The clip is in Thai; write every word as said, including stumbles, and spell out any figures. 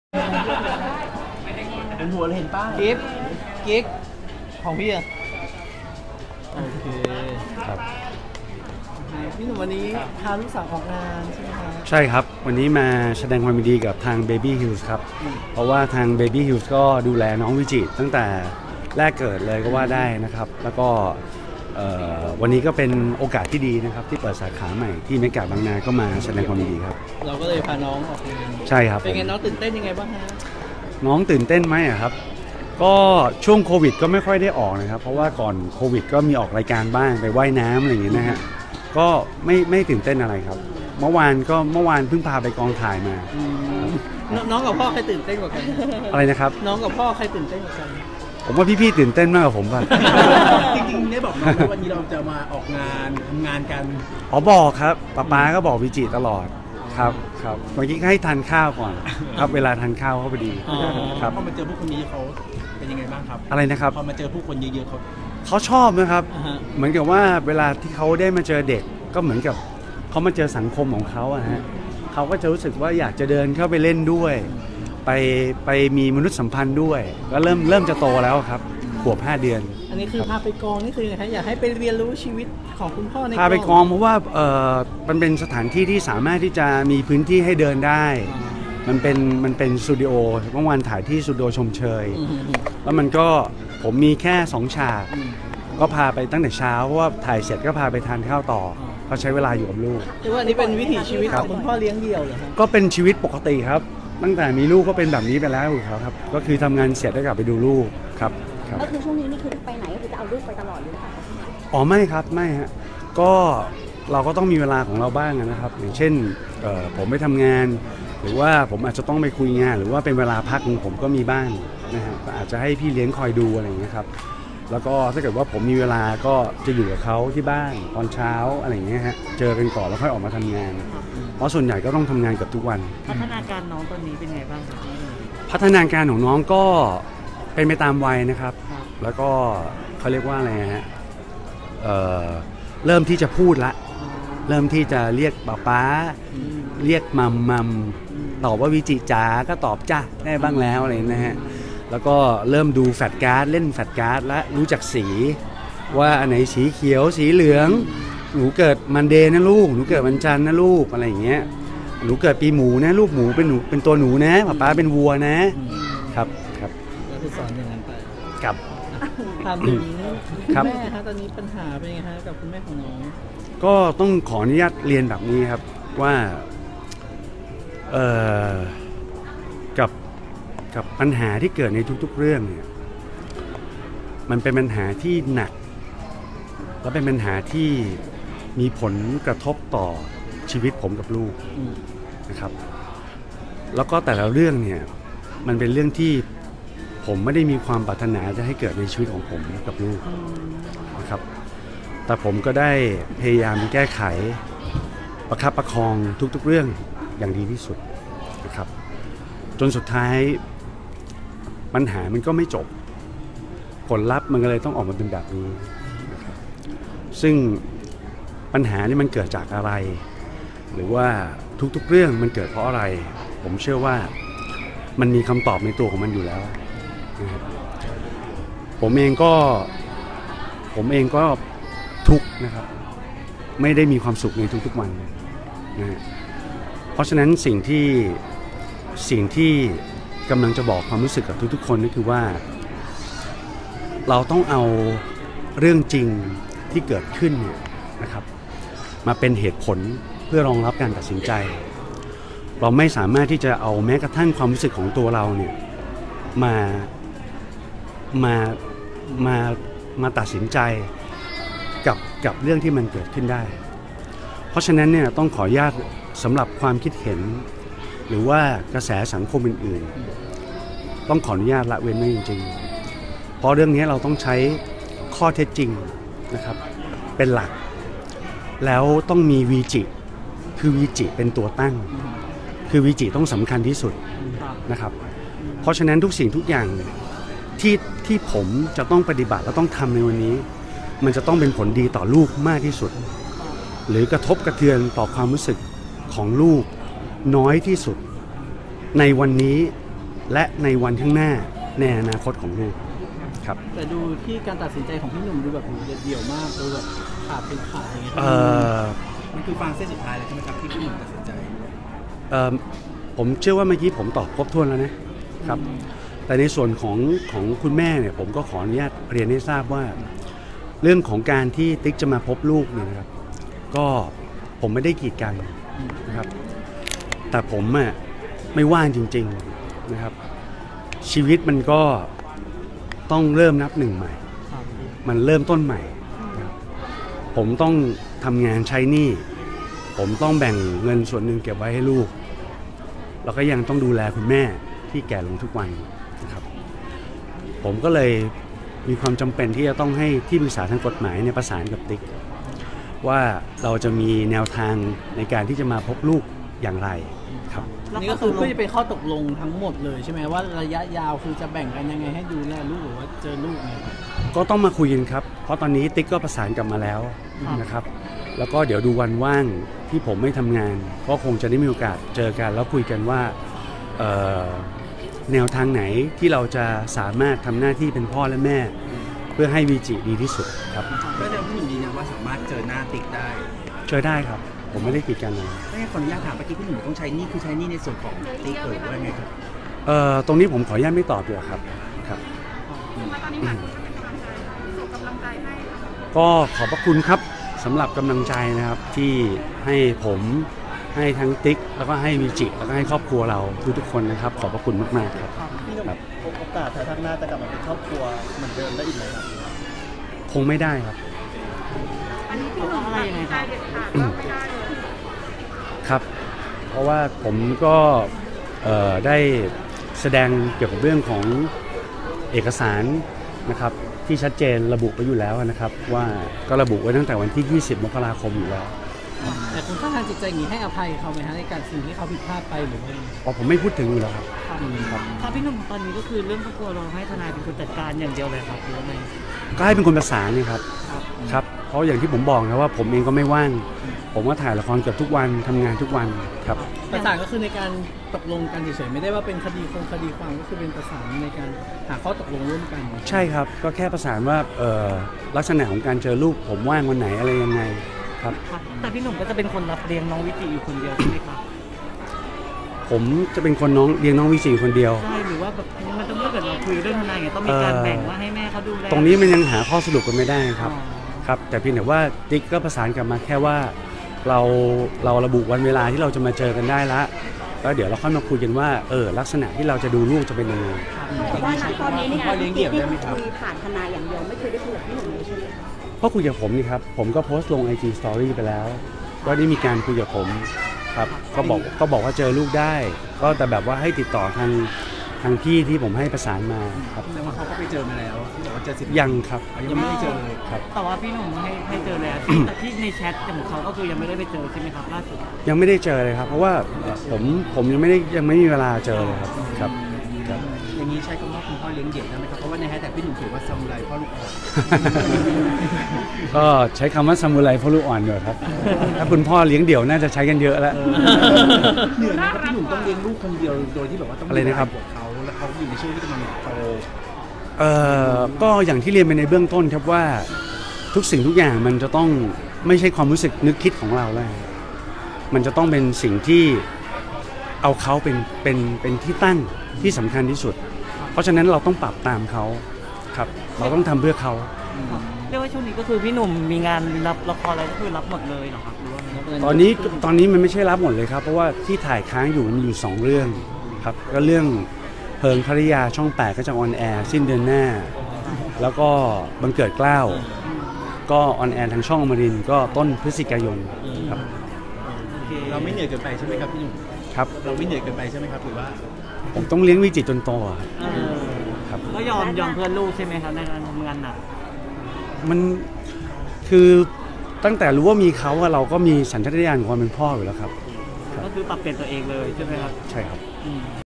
เป็นหัวเลยเห็นป้ากิ๊กกิ๊กของพี่อะโอเคครับพี่หนุ่มวันนี้พาลูกสาวออกงานใช่ไหมครับใช่ครับวันนี้มาแสดงความยินดีกับทาง Baby Hills ครับเพราะว่าทาง Baby Hills ก็ดูแลน้องวิจิตั้งแต่แรกเกิดเลยก็ว่าได้นะครับแล้วก็วันนี้ก็เป็นโอกาสที่ดีนะครับที่เปิดสาขาใหม่ที่เมกะบางนาก็มาแสดงความยินดีครับเราก็เลยพาน้องออกงานใช่ครับเป็นไงน้องตื่นเต้นยังไงบ้างฮะน้องตื่นเต้นไหมครับก็ช่วงโควิดก็ไม่ค่อยได้ออกนะครับเพราะว่าก่อนโควิดก็มีออกรายการบ้างไปว่ายน้ำอะไรอย่างเงี้ยนะฮะก็ไม่ไม่ตื่นเต้นอะไรครับเมื่อวานก็เมื่อวานเพิ่งพาไปกองถ่ายมาน้องกับพ่อใครตื่นเต้นกว่ากันอะไรนะครับน้องกับพ่อใครตื่นเต้นกว่ากันผมว่าพี่ๆตื่นเต้นมากกว่าผมป่ะจริงๆได้บอกน้องว่าวันนี้เราจะมาออกงานทำงานกันอ๋อบอกครับป๊าป๊าก็บอกวิจิตลอดครับครับเมื่อกี้ให้ทานข้าวก่อนครับเวลาทานข้าวเขาพอดีครับพอมาเจอผู้คนนี้เขาเป็นยังไงบ้างครับอะไรนะครับพอมาเจอผู้คนเยอะๆเขาเขาชอบนะครับเหมือนกับว่าเวลาที่เขาได้มาเจอเด็กก็เหมือนกับเขามาเจอสังคมของเขาอะฮะเขาก็จะรู้สึกว่าอยากจะเดินเข้าไปเล่นด้วยไปไปมีมนุษยสัมพันธ์ด้วยก็เริ่มเริ่มจะโตแล้วครับขวบห้าเดือนอันนี้คือพาไปกองนี่คือไงฮะอยากให้ไปเรียนรู้ชีวิตของคุณพ่อในพาไปกองเพราะว่าเออมันเป็นสถานที่ที่สามารถที่จะมีพื้นที่ให้เดินได้มันเป็นมันเป็นสตูดิโอเมื่อวานถ่ายที่สตูดิโอชมเชยแล้วมันก็ผมมีแค่สองฉากก็พาไปตั้งแต่เช้าเพราะว่าถ่ายเสร็จก็พาไปทานข้าวต่อเขาใช้เวลาอยู่กับลูกคือว่านี่เป็นวิถีชีวิตของคุณพ่อเลี้ยงเดี่ยวเหรอครับก็เป็นชีวิตปกติครับตั้งแต่มีลูกก็เป็นแบบนี้ไปแล้วครับก็คือทำงานเสร็จแล้วกลับไปดูลูกครับก็คือช่วงนี้นี่คือไปไหนก็คือจะเอาลูกไปตลอดเลยนะคะอ๋อไม่ครับไม่ฮะก็เราก็ต้องมีเวลาของเราบ้างนะครับอย่างเช่นผมไปทำงานหรือว่าผมอาจจะต้องไปคุยงานหรือว่าเป็นเวลาพักของผมก็มีบ้างนะฮะก็อาจจะให้พี่เลี้ยงคอยดูอะไรอย่างเงี้ยครับแล้วก็ถ้าเกิดว่าผมมีเวลาก็จะอยู่กับเขาที่บ้านตอนเช้าอะไรอย่างเงี้ยฮะเจอกันก่อนแล้วค่อยออกมาทำงานเพราะส่วนใหญ่ก็ต้องทำงานกับทุกวันพัฒนาการน้องตอนนี้เป็นไงบ้างครับพัฒนาการของน้องก็เป็นไปตามวัยนะครับแล้วก็เขาเรียกว่าอะไรฮะ เอ่อ เริ่มที่จะพูดละเริ่มที่จะเรียกป๊าป๊าเรียกมัมมัมตอบว่าวิจิจ๋าก็ตอบจ้าได้บ้างแล้วอะไรนะฮะแล้วก็เริ่มดูแฟลชการ์ดเล่นแฟลชการ์ดและรู้จักสีว่าอันไหนสีเขียวสีเหลืองหนูเกิดมันเดย์นะลูกหนูเกิดวันจันทร์นะลูกอะไรอย่างเงี้ยหนูเกิดปีหมูนะลูกหมูเป็นหนูเป็นตัวหนูนะป๊าป๊าเป็นวัวนะครับครับก็คือสอนอย่างนั้นไปกับถามถึงคุณแม่ฮะตอนนี้ปัญหาเป็นไงฮะกับคุณแม่ของน้องก็ต้องขออนุญาตเรียนแบบนี้ครับว่าเอ่อกับกับปัญหาที่เกิดในทุกๆเรื่องเนี่ยมันเป็นปัญหาที่หนักและเป็นปัญหาที่มีผลกระทบต่อชีวิตผมกับลูกนะครับแล้วก็แต่ละเรื่องเนี่ยมันเป็นเรื่องที่ผมไม่ได้มีความปรารถนาจะให้เกิดในชีวิตของผมกับลูกนะครับแต่ผมก็ได้พยายามแก้ไขประคับประคองทุกๆเรื่องอย่างดีที่สุดนะครับจนสุดท้ายปัญหามันก็ไม่จบผลลัพธ์มันก็เลยต้องออกมาเป็นแบบนี้นะครับซึ่งปัญหานี่มันเกิดจากอะไรหรือว่าทุกๆเรื่องมันเกิดเพราะอะไรผมเชื่อว่ามันมีคำตอบในตัวของมันอยู่แล้วนะครับผมเองก็ผมเองก็ทุกข์นะครับไม่ได้มีความสุขในทุกๆวันนะเพราะฉะนั้นสิ่งที่สิ่งที่กำลังจะบอกความรู้สึกกับทุกๆคนก็คือว่าเราต้องเอาเรื่องจริงที่เกิดขึ้นเนี่ยนะครับมาเป็นเหตุผลเพื่อรองรับการตัดสินใจเราไม่สามารถที่จะเอาแม้กระทั่งความรู้สึกของตัวเราเนี่ยมามามามาตัดสินใจกับกับเรื่องที่มันเกิดขึ้นได้เพราะฉะนั้นเนี่ยต้องขออนุญาตสำหรับความคิดเห็นหรือว่ากระแสสังคมอื่นๆต้องขออนุญาตละเว้นไว้จริงๆเพราะเรื่องนี้เราต้องใช้ข้อเท็จจริงนะครับเป็นหลักแล้วต้องมีวีจิคือวีจิเป็นตัวตั้งคือวีจิต้องสำคัญที่สุดนะครับเพราะฉะนั้นทุกสิ่งทุกอย่างที่ที่ผมจะต้องปฏิบัติและต้องทำในวันนี้มันจะต้องเป็นผลดีต่อลูกมากที่สุดหรือกระทบกระเทือนต่อความรู้สึกของลูกน้อยที่สุดในวันนี้และในวันข้างหน้าในอนาคตของลูกครับแต่ดูที่การตัดสินใจของพี่หนุ่มดูแบบเด็ดเดี่ยวมากดูแบบขาดเป็นขาดอย่างเงี้ยเอ่อมันคือฟางเส้นสุดท้ายเลยใช่ไหมครับที่พี่หนุ่มตัดสินใจเอ่อผมเชื่อว่าเมื่อกี้ผมตอบครบถ้วนแล้วนะครับแต่ในส่วนของของคุณแม่เนี่ยผมก็ขออนุญาตเรียนให้ทราบว่าเรื่องของการที่ติ๊กจะมาพบลูกเนี่ยนะครับก็ผมไม่ได้กีดกันนะครับแต่ผมอ่ะไม่ว่างจริงๆนะครับชีวิตมันก็ต้องเริ่มนับหนึ่งใหม่มันเริ่มต้นใหม่นะครับผมต้องทำงานใช้หนี้ผมต้องแบ่งเงินส่วนหนึ่งเก็บไว้ให้ลูกแล้วก็ยังต้องดูแลคุณแม่ที่แก่ลงทุกวันนะครับผมก็เลยมีความจำเป็นที่จะต้องให้ที่ปรึกษาทางกฎหมายเนี่ยประสานกับติ๊กว่าเราจะมีแนวทางในการที่จะมาพบลูกอย่างไรครับนี่ก็คือเพื่อจะเป็นข้อตกลงทั้งหมดเลยใช่ไหมว่าระยะยาวคือจะแบ่งกันยังไงให้ดูแลลูกหรือว่าเจอลูกเนี่ยก็ต้องมาคุยกันครับเพราะตอนนี้ติ๊กก็ประสานกลับมาแล้วนะครับแล้วก็เดี๋ยวดูวันว่างที่ผมไม่ทำงานก็คงจะได้มีโอกาสเจอกันแล้วคุยกันว่าแนวทางไหนที่เราจะสามารถทำหน้าที่เป็นพ่อและแม่เพื่อให้วีจิดีที่สุดครับก็จะพี่หนุ่มยืนยันว่าสามารถเจอหน้าติ๊กได้เจอได้ครับผมไม่ได้กีดกันเลยไม่ขออนุญาตถามเมื่อกี้พี่หนุ่มต้องใช้นี่คือใช้นี่ในส่วนของติ๊กหรือว่าไงครับเอ่อตรงนี้ผมขออนุญาตไม่ตอบดีกว่าครับครับก็ขอบพระคุณครับสำหรับกำลังใจนะครับที่ให้ผมให้ทั้งติ๊กแล้วก็ให้วีจิแล้วก็ให้ครอบครัวเราทุกๆคนนะครับขอบพระคุณมากๆครับพี่หนุ่มโอกาสทางหน้าจะกลับมาเป็นครอบครัวเหมือนเดิมได้อีกไหมครับคงไม่ได้ครับอันนี้พี่หนุ่มอะไรยังไงครับครับเพราะว่าผมก็ได้แสดงเกี่ยวกับเรื่องของเอกสารนะครับที่ชัดเจนระบุไปอยู่แล้วนะครับว่าก็ระบุไว้ตั้งแต่วันที่ยี่สิบมกราคมอยู่แล้วแต่คุณค่าทางจิตใจอย่างนี้ให้อภัยเขาไหมฮะในการสิ่งที่เขาผิดพลาดไปหรือว่าอ๋อผมไม่พูดถึงอยู่แล้วครับครับพี่หนุ่มตอนนี้ก็คือเรื่องครอบครัวเราให้ทนายเป็นคนจัดการอย่างเดียวเลยครับหรือว่าไงก็ให้เป็นคนประสานนี่ครับครับเพราะอย่างที่ผมบอกนะว่าผมเองก็ไม่ว่างผมก็ถ่ายละครเกือบทุกวันทำงานทุกวันครับประสานก็คือในการตกลงกันเฉยๆไม่ได้ว่าเป็นคดีคงคดีความก็คือเป็นประสานในการหาข้อตกลงร่วมกันใช่ครับก็แค่ประสานว่าลักษณะของการเจอลูกผมว่างวันไหนอะไรยังไงครับแต่พี่หนุ่มก็จะเป็นคนรับเลี้ยงน้องวิจิอยู่คนเดียวใช่ไหมครับผมจะเป็นคนน้องเลี้ยงน้องวิจิคนเดียวใช่หรือว่าแบบมันต้องเกิดเราคุยเรื่องทนายไงต้องมีการแบ่งว่าให้แม่เขาดูแลตรงนี้มันยังหาข้อสรุปกันไม่ได้ครับครับแต่เพียงแต่ว่าติ๊กก็ประสานกลับมาแค่ว่าเราเราระบุวันเวลาที่เราจะมาเจอกันได้ละแล้วเดี๋ยวเราค่อยมาคุยกันว่าเออลักษณะที่เราจะดูลูกจะเป็นยังไงแต่ว่าตอนนี้เนี่ยติ๊กคุยผ่านทนายอย่างเดียวไม่เคยได้คุยกับพี่หนุ่มเลยใช่ไหมก็คุยกับผมนี่ครับผมก็โพสต์ลง ไอ จี Story ไปแล้วก็ได้มีการคุยกับผมครับก็บอกก็บอกว่าเจอลูกได้ก็แต่แบบว่าให้ติดต่อทางทางพี่ที่ผมให้ประสานมาครับแต่ว่าเขาก็ไปเจอมาแล้วที่บอกว่าเจอสิบยังครับยังไม่ได้เจอเลยครับแต่ว่าพี่หนุ่มให้ให้เจอแล้วแต่ที่ในแชทของเขาก็คือยังไม่ได้ไปเจอใช่ไหมครับล่าสุดยังไม่ได้เจอเลยครับเพราะว่าผมผมยังไม่ได้ยังไม่มีเวลาเจอเลยครับครับอย่างนี้ใช้คำว่าคุณพ่อเลี้ยงเดี่ยวได้ไหมครับเพราะว่าในแฮชแท็กพี่หนุ่มเขียนว่าซามูไรพ่อลูกอ่อนก็ใช้คำว่าซามูไรพ่อลูกอ่อนเลยครับถ้าคุณพ่อเลี้ยงเดี่ยวน่าจะใช้กันเยอะแล้วเหนื่อยนะครับพี่หนุ่มต้องเลี้ยงลูกคนเดียวโดยที่แบบว่าต้องอะไรนะครับเขาแล้วเขาอยู่ในช่วงที่กำลังโตเอ่อก็อย่างที่เรียนไปในเบื้องต้นครับว่าทุกสิ่งทุกอย่างมันจะต้องไม่ใช่ความรู้สึกนึกคิดของเราแล้วมันจะต้องเป็นสิ่งที่เอาเขาเป็นเป็นเป็นที่ตั้งที่สำคัญที่สุดเพราะฉะนั้นเราต้องปรับตามเขาครับเราต้องทำเพื่อเขาเรียกว่าช่วงนี้ก็คือพี่หนุ่มมีงานรับละครอะไรก็คือรับหมดเลยเหรอครับตอนนี้ตอนนี้มันไม่ใช่รับหมดเลยครับเพราะว่าที่ถ่ายค้างอยู่มันอยู่สองเรื่องครับก็เรื่องเพลิงภริยาช่องแปดก็จะออนแอร์สิ้นเดือนหน้าแล้วก็บังเกิดเกล้าก็ออนแอร์ทางช่องอมรินทร์ก็ต้นพฤศจิกายนครับเราไม่เหนื่อยเกินไปใช่ไหมครับพี่หนุ่มครับเราไม่เหนื่อยเกินไปใช่ไหมครับหรือว่าผมต้องเลี้ยงวิจิจนโตครับก็ยอมยอมเพื่อนลูกใช่ไหมครับในการทำงานหนักมันคือตั้งแต่รู้ว่ามีเขาเราก็มีสัญชาตญาณของความเป็นพ่ออยู่แล้วครับก็คือปรับเปลี่ยนตัวเองเลยใช่ไหมครับใช่ครับ